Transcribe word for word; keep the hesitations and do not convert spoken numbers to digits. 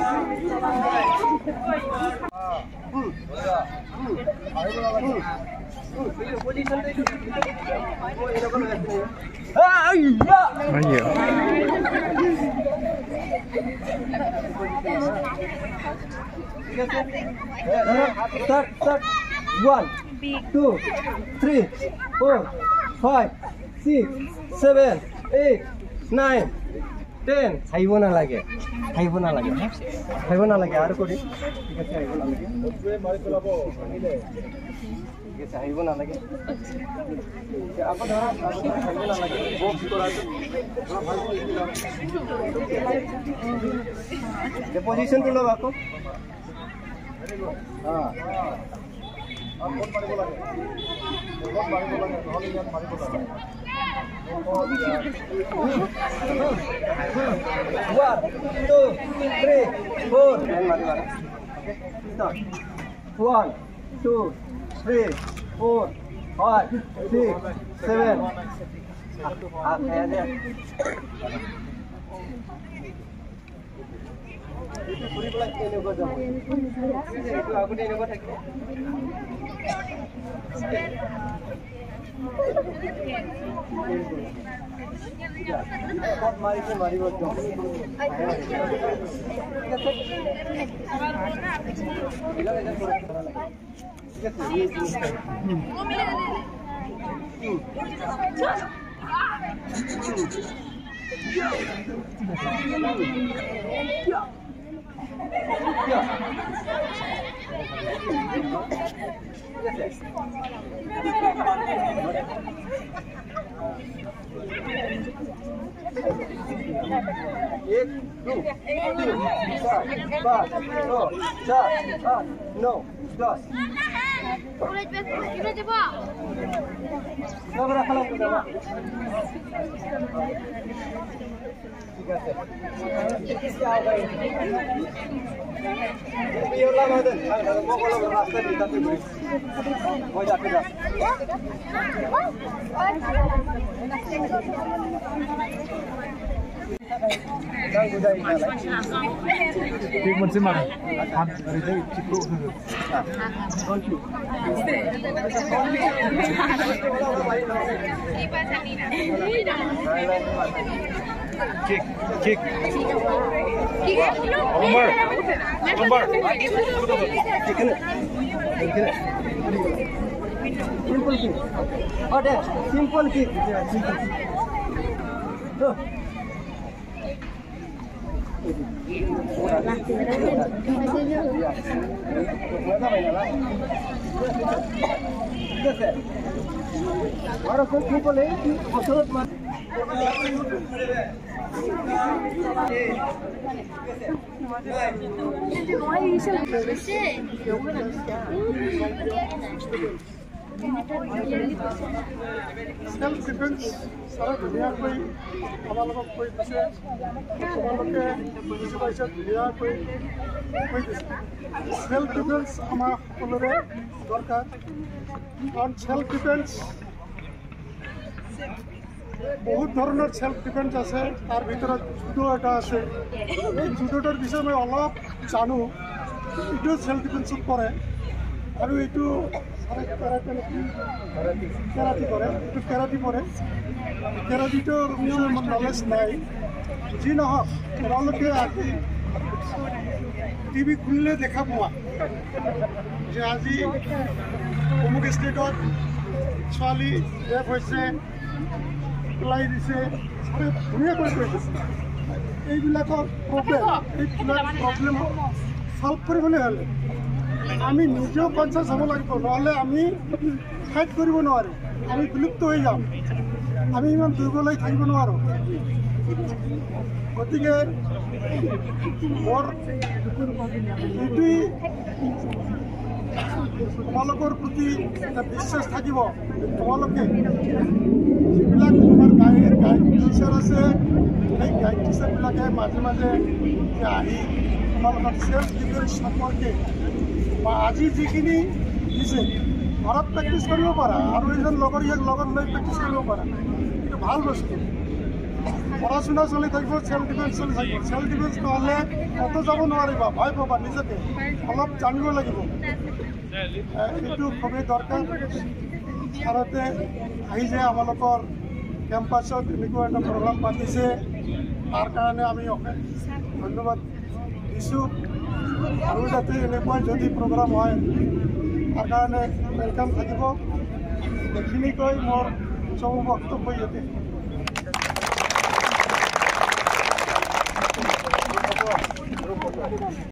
Start, start. One, two, three, four, five, six, seven, eight, nine, ten. Haibo na lage. Haibo na lage. Haibo na lage. Aru kori. Thik ache haibo na lage. Otre mari pelabo. Thik ache haibo na lage. Apo dhara haibo na lage. Box kora to. The position to lo ako. Ha. Ab बहुत मारे बोला है बहुत मारे बोला है बहुत यार मारे बोला है one two three four मारे मारे start one two three four five six seven आप है दे पूरी बोला के लोग जाओ तो आप ने लोग থাকে मारी से मारी बात क्यों एक दो तीन चार पाँच छः चार आठ नौ दस सब रखा लो ठीक है ये वाला मदन वो वाला रास्ता नहीं था वो जाके जा Tik masih mana? Kan dari itu cikgu tu. Kick, kick. Umar, Umar. Simple kick. Oh, that simple kick. Simple kick. Go. Ahora son simple eh, vosotros más. Self defense सारा दुनिया कोई हमारे लोग कोई दूसरे हमारे लोग के दूसरे भाषा दुनिया कोई कोई self defense हमारे लोगों दरकार और self defense बहुत धरनर self defense আছে तार भीतर जुडो এটা আছে এই जुडोটার বিষয়ে মই অলপ জানো এটা self defense করে আৰু এইটো कराटे कराटे करे तो कराटे पड़े कराटे तो नॉलेज नहीं जी ना के आगे टीवी खुलने देखा पा जे आज अमुक स्टेट छाली रेप होइसे लाई दिसे सब धुनिया कर এইবিলাকৰ প্ৰব্লেম এই প্ৰব্লেম সলভ কৰিবলৈ হ'লে আমি নিজেও কনসাস হব লাগিব নহলে আমি ফাইট কৰিব নোৱাৰো আমি বিলুপ্ত হৈ যাম আমি ইমান দুৰ্বল হৈ থাকিব নোৱাৰো গতিকে মোৰ এইটোই তোমালোকৰ প্ৰতি এটা বিশ্বাস থাকিব তোমালোকে যিবিলাক তোমাৰ গাইড গাইড টিচাৰ আছে সেই গাইড টিচাৰবিলাকে মাজে মাজে আহি তোমালোকৰ সেলফ ডিফেন্স সম্পৰ্কে আজি যিখিনি দিছে ঘৰত প্ৰেক্টিছ কৰিব পাৰা আৰু এজন লগৰ ইয়াক লগত লৈ প্ৰেক্টিছ কৰিব পাৰা এইটো ভাল বস্তু পঢ়া শুনা চলি থাকিব, চেল্ফ ডিফেন্স চলি থাকিব। চেল্ফ ডিফেন্স নহ'লে ক'তো যাব নোৱাৰিবা, ভয় পাবা নিজকে, অলপ জানিব লাগিব। এইটো খুবেই দৰকাৰ। ভাৰতে আহিছে আমালোকৰ কেম্পাছত এনেকুৱা এটা প্ৰগ্ৰাম পাতিছে, তাৰ কাৰণে আমি ধন্যবাদ দিছোঁ। আৰু যাতে এনেকুৱা যদি প্ৰগ্ৰাম হয় তাৰ কাৰণে ৱেলকাম থাকিব। এইখিনি কৈ মোৰ চব বক্তব্য ইয়াতে।